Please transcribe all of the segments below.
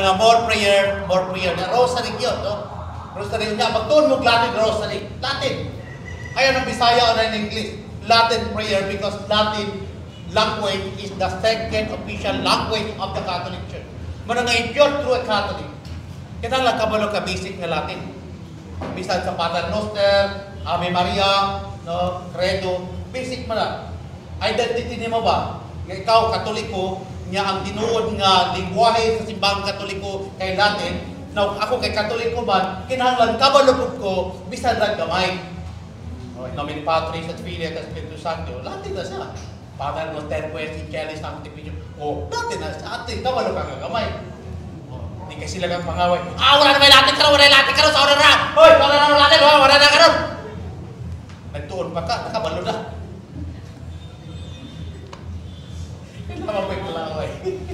nga more prayer na rosary yun, no? Rosary niya, magtuon mo Latin rosary. Latin. Ayaw ng Bisaya o ng English. Latin prayer because Latin language is the second official language of the Catholic Church. Muna nga if you're true a Catholic, kinahanglan kabalo ka basic nga Latin. Bisan sa Pater Noster, Ave Maria, no, Credo, basic mo na. Identity nimo ba? Nga ikaw Katoliko, nga ang tinuod nga lingwahe sa simbang Katoliko kay Latin. Now, ako kay Katoliko man, kinahanglan kabalo ko bisan ra gamay. In nomine Patris et Filii et Spiritus Sancti, Latin na siya. Pater Noster Pues in Caeli Sanctificio. Latin na siya. Atin, kabalo ka nga gamay. Hindi kasi sila kang pangaway. Wala na may Latin ka ron, wala Latin ka ron, sa oras na! Hoy, wala na Latin, wala na ka ron! Nagtuon pa ka, nakabalo na. Kailangan mo yung pangaway.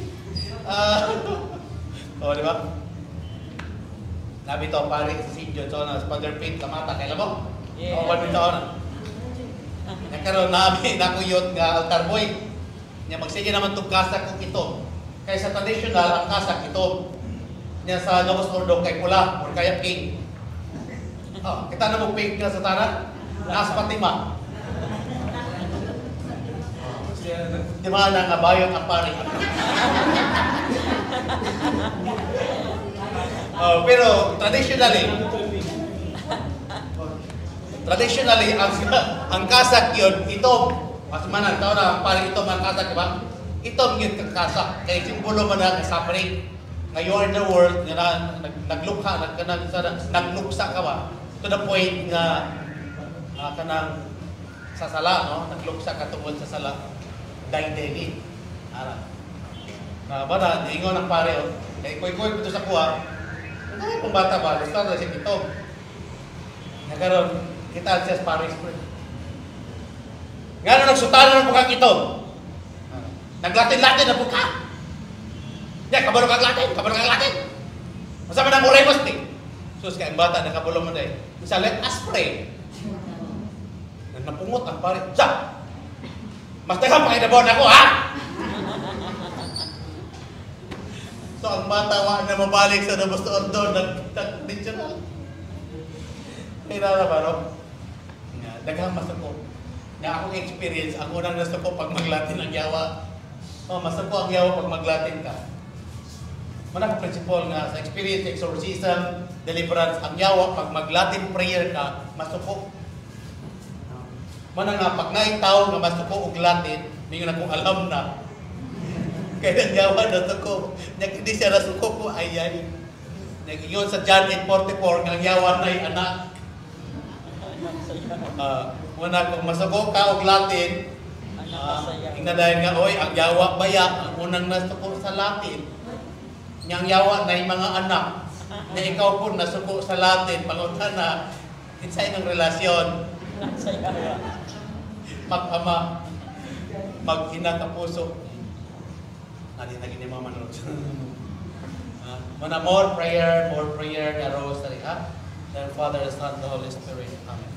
Di ba? Nabi ito, pare, si John Jonas, Father Pete, kamata, kailan mo? Oo, wala ito na. Nagkaroon namin, nakuyot nga altar boy. Niya magsige naman itong kasak kong ito. Kaya sa traditional, ang kasak ito. Niya sa Novus Ordo kay Pula, or kaya King. Kita na mo pink ka sa tanan? Nasa Fatima. Di ba na nga bayot ang pare? Pero traditionally, ang kasak yun, itom. Mas manan, tao na, parang itom ang kasak, di ba? Itom yun kang kasak. Kaya simbolo man na suffering. Ngayon in the world, nagluksa ka ba? To the point nga, kanang sa sala, no? Nagluksa ka tungkol sa sala. Daydeni. Ba na, ingon ang pare, kaya koy-koy ito sa kuha. Ay, kung bata ba, gusto na siya itom. Nagkaroon, kita siya sa Paris. Nga na nagsutalan ng bukang itom. Naglatin-latin na buka. Yan, kabalo kang Latin. Masama na mo remos, di. Sus, kaya ang bata, nakabalo mo na eh. Isa, let us pray. Napungot ang pare. Sa! Mas dagang pakidabon ako, ha? So, ang bata, wala na mabalik sa Novus Ordo, nag-digital. Kailangan ba, no? Daghang masuko. Na akong experience, ako nang nasuko pag mag-Latin ang yawa. Masuko ang yawa pag mag-Latin ka. Manang principle nga sa experience, exorcism, deliverance, ang yawa pag mag-Latin prayer ka, masuko. Manang nga pag naitaw nga masuko og Latin, mingon akong alam na. Kaya ang yawa na suko. Hindi siya nasuko po, ay. Nag-iyon sa John 8:44, nga ang yawa na ay anak. Muna kung masuko ka og Latin, ingadayan nga, oy, ang yawa baya, ang unang nasuko sa Latin, niyang yawa na yung mga anak, na ikaw po nasuko sa Latin, pangunta na, insay ng relasyon, mag-ama, mag-ina ka puso. Natin naging mga manod. Muna more prayer, the rosary, ha? Then Father, Son, the Holy Spirit. Amen.